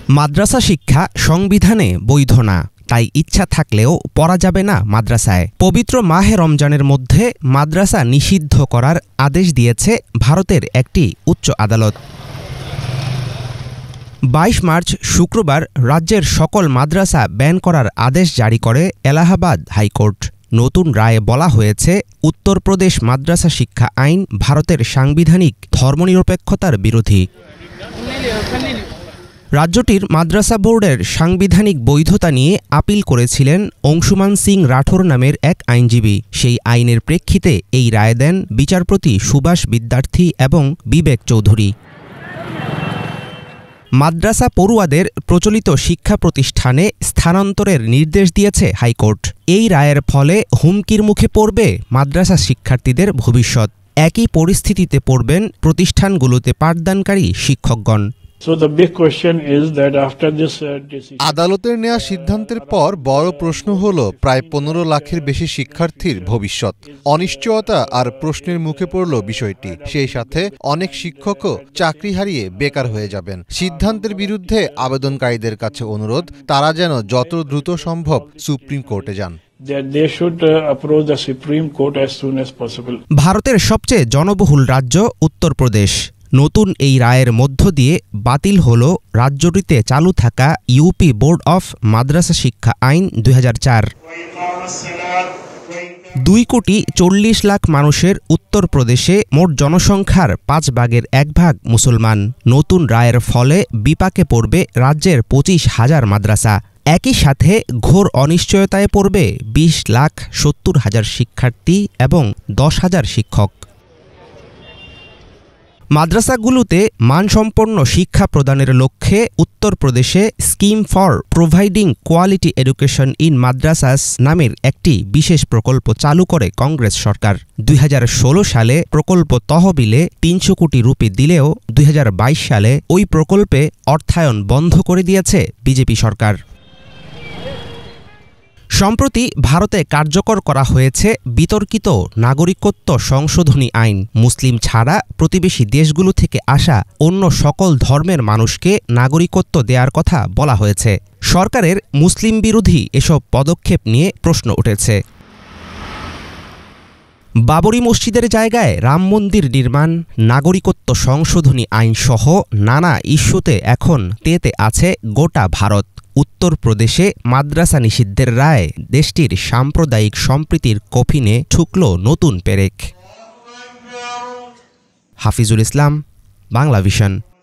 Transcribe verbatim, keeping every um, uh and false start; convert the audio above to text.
মাদ্রাসা শিক্ষা সংবিধানে বৈধ না, তাই ইচ্ছা থাকলেও পড়া যাবে না মাদ্রাসায়। পবিত্র মাহে রমজানের মধ্যে মাদ্রাসা নিষিদ্ধ করার আদেশ দিয়েছে ভারতের একটি উচ্চ আদালত। বাইশ মার্চ শুক্রবার রাজ্যের সকল মাদ্রাসা ব্যান করার আদেশ জারি করে এলাহাবাদ হাইকোর্ট। নতুন রায়ে বলা হয়েছে, উত্তরপ্রদেশ মাদ্রাসা শিক্ষা আইন ভারতের সাংবিধানিক ধর্মনিরপেক্ষতার বিরোধী। রাজ্যটির মাদ্রাসা বোর্ডের সাংবিধানিক বৈধতা নিয়ে আপিল করেছিলেন অংশুমান সিং রাঠোর নামের এক আইনজীবী। সেই আইনের প্রেক্ষিতে এই রায় দেন বিচারপতি সুভাষ বিদ্যার্থী এবং বিবেক চৌধুরী। মাদ্রাসা পড়ুয়াদের প্রচলিত শিক্ষা প্রতিষ্ঠানে স্থানান্তরের নির্দেশ দিয়েছে হাইকোর্ট। এই রায়ের ফলে হুমকির মুখে পড়বে মাদ্রাসা শিক্ষার্থীদের ভবিষ্যৎ। একই পরিস্থিতিতে পড়বেন প্রতিষ্ঠানগুলোতে পাঠদানকারী শিক্ষকগণ। আদালতের নেওয়া সিদ্ধান্তের পর বড় প্রশ্ন হল প্রায় পনেরো লাখের বেশি শিক্ষার্থীর ভবিষ্যৎ। অনিশ্চয়তা আর প্রশ্নের মুখে পড়ল বিষয়টি। সেই সাথে অনেক শিক্ষকও চাকরি হারিয়ে বেকার হয়ে যাবেন। সিদ্ধান্তের বিরুদ্ধে আবেদনকারীদের কাছে অনুরোধ, তারা যেন যত দ্রুত সম্ভব সুপ্রিম কোর্টে যান। ভারতের সবচেয়ে জনবহুল রাজ্য উত্তরপ্রদেশ। নতুন এই রায়ের মধ্য দিয়ে বাতিল হল রাজ্যটিতে চালু থাকা ইউপি বোর্ড অফ মাদ্রাসা শিক্ষা আইন দুই হাজার চার। দুই কোটি চল্লিশ লাখ মানুষের উত্তরপ্রদেশে মোট জনসংখ্যার পাঁচ ভাগের এক ভাগ মুসলমান। নতুন রায়ের ফলে বিপাকে পড়বে রাজ্যের পঁচিশ হাজার মাদ্রাসা। একই সাথে ঘোর অনিশ্চয়তায় পড়বে বিশ লাখ সত্তর হাজার শিক্ষার্থী এবং দশ হাজার শিক্ষক। মাদ্রাসাগুলোতে মানসম্পন্ন শিক্ষা প্রদানের লক্ষ্যে উত্তরপ্রদেশে scheme for providing quality education in madrasas নামের একটি বিশেষ প্রকল্প চালু করে কংগ্রেস সরকার। দুই হাজার ষোলো সালে প্রকল্প তহবিলে তিনশো কোটি রুপি দিলেও দুই হাজার বাইশ সালে ওই প্রকল্পে অর্থায়ন বন্ধ করে দিয়েছে বিজেপি সরকার। সম্প্রতি ভারতে কার্যকর করা হয়েছে বিতর্কিত নাগরিকত্ব সংশোধনী আইন। মুসলিম ছাড়া প্রতিবেশী দেশগুলো থেকে আসা অন্য সকল ধর্মের মানুষকে নাগরিকত্ব দেওয়ার কথা বলা হয়েছে। সরকারের মুসলিম বিরোধী এসব পদক্ষেপ নিয়ে প্রশ্ন উঠেছে। বাবরি মসজিদের জায়গায় রাম মন্দির নির্মাণ, নাগরিকত্ব সংশোধনী আইন সহ নানা ইস্যুতে এখন তেতে আছে গোটা ভারত। উত্তরপ্রদেশে মাদ্রাসা নিষিদ্ধের রায় দেশটির সাম্প্রদায়িক সম্প্রীতির কফিনে ঠুকল নতুন পেরেক। হাফিজুল ইসলাম, বাংলাভিশন।